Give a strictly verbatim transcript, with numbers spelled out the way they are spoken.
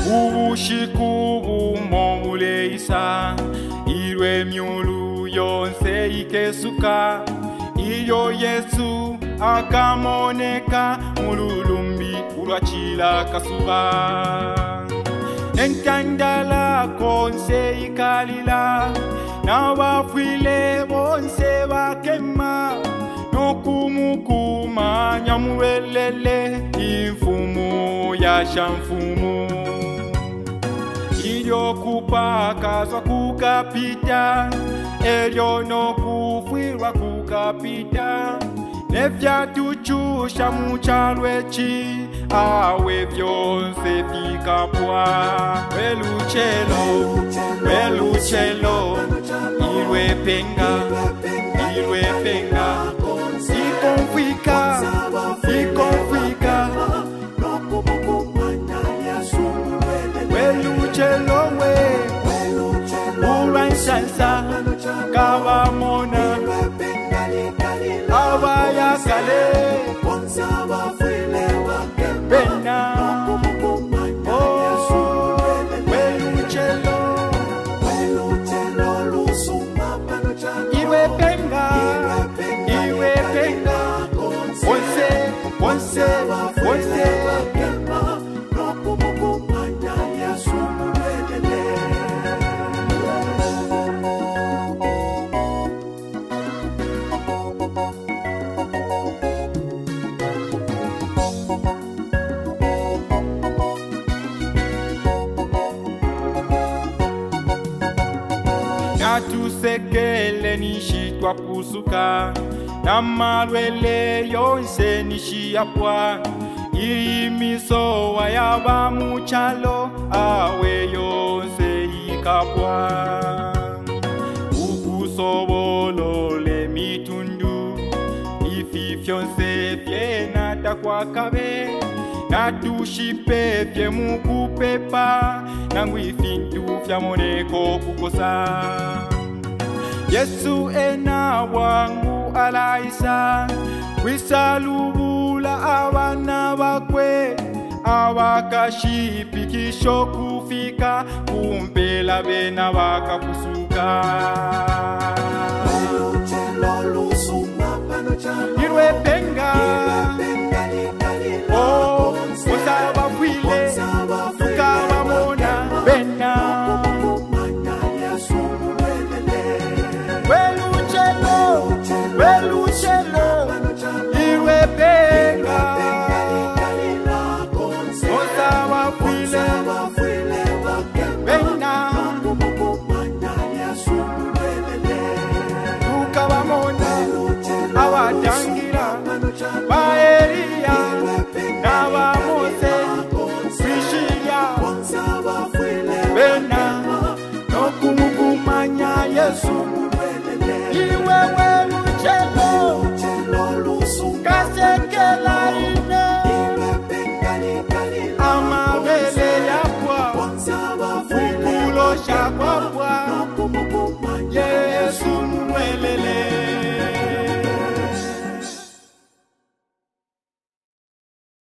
Ubushiku bumomuleisa Irwe myulu yonse ikesuka Iyo Yesu akamoneka mululumbi ulwachila kasuba Nenkandala konse ikalila Na wafwile bonse bakema Nokumukuma nyamuwelele Imfumu ya shamfumu Iyo kupakazwa kukapita Elyo no kufwirwa kukapita Nevya tuchusha muchalwechi Awe vyonse fikapwa Uluchelo, Uluchelo Irwe penga, irwe penga Ikonfika, ikonfika Uluchelo we Uransansa Kawamona Awaya kale Bena Oh Uluchelo Iwe penga Iwe penga Onse Onse Onse Natusekele nishitwa pusuka Namalwele yonse nishiyapwa Imisowa yaba muchalo Awe yonse ikapwa Ukusobolo le mitundu Ififyonse fye natakwa kabe Natushipe fye mukupepa Nangu ifintu fya moneko kukosa Yesu ena wangu alaisa Wisalubula awana bakwe Awakashipikisho kufika Kumpela bena wakapusuka Irwe penga Oh, Osaba fwile Tukawamona bena Uluchelo, Uluchelo Irwe penga Osaba fwile bena Tukawamona Awatangira Baeria Nawa Mose Fishia Bena Nokumukumanya Yesu Iwe Uluchelo Kasekela ine Amabele yapwa Fukulo shakwa. Yeah